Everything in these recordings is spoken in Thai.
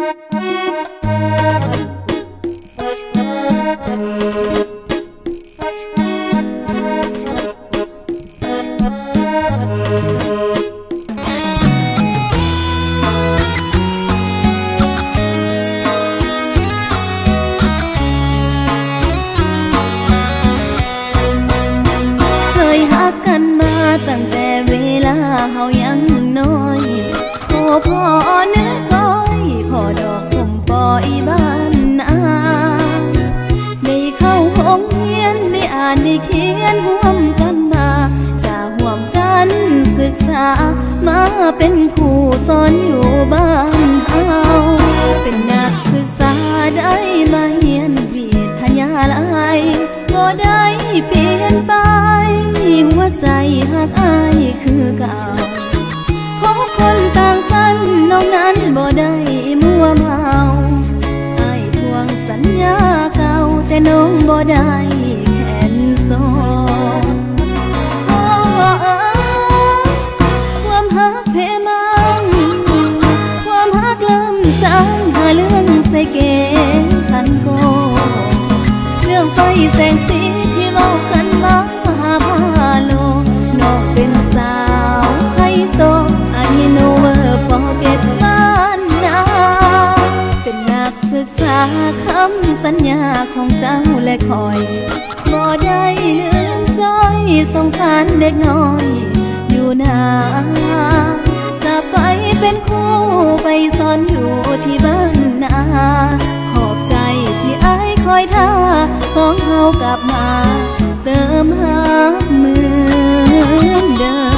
ตั้งแต่เวลาเฮายังน้อยโอ้พ่อเนื้อก้อยพ่อดอกสมปอยบ้านนาได้เข้าห้องเรียนได้อ่านได้เขียนร่วมกันมาจะร่วมกันศึกษามาเป็นครูสอนอยู่บ้านเฮาเป็นนักศึกษาได้มาเรียนวิทยาลัยก็ได้เปลี่ยนไปหัวใจหักอายคือเก่าเพราะคนต่างสั้นน้องนั้นบ่ได้มัวเมาอายทวงสัญญาเก่าแต่น้องบ่ได้แขนโซ่ความหักเพมังความหักเริ่มจางหาเรื่องใส่เกณฑ์คันโกเรื่องไฟแสงสีที่เว้ากันมาหาพาโลน้องเป็นสาวไฮโซI never forget บ้านนาเป็นนักศึกษาคำสัญญาของเจ้าและคอยบ่ได้ลืมใจสงสารเด็กน้อยอยู่นาจะไปเป็นครูไปสอนอยู่ที่บ้านนาขอบใจที่อ้ายคอยท่าสองเฮากลับมาเติมหาเหมือนเดิม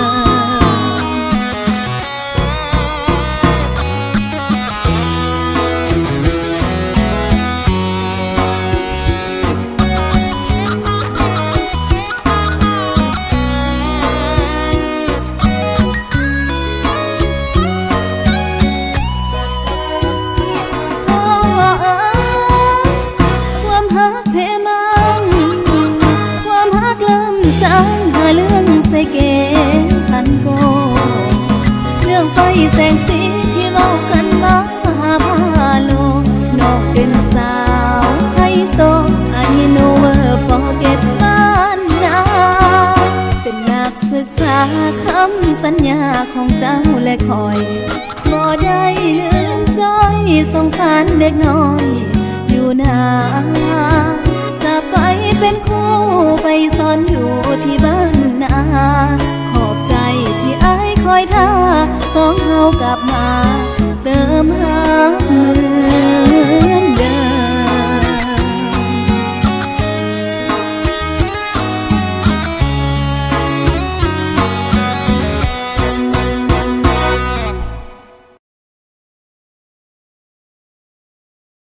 เรื่องใส่เกณฑ์คันโกเรื่องไฟแสงสีที่เว้ากันมาหาพาโลน้องเป็นสาวไฮโซI never forget บ้านนาเป็นนักศึกษาคำสัญญาของเจ้าและคอยบ่ได้ลืมใจสงสารเด็กน้อยอยู่นาจะไปเป็นครูไปสอนอยู่ที่บ้านนาขอบใจที่อ้ายคอยท่าสองเฮากลับมาเติมหามือ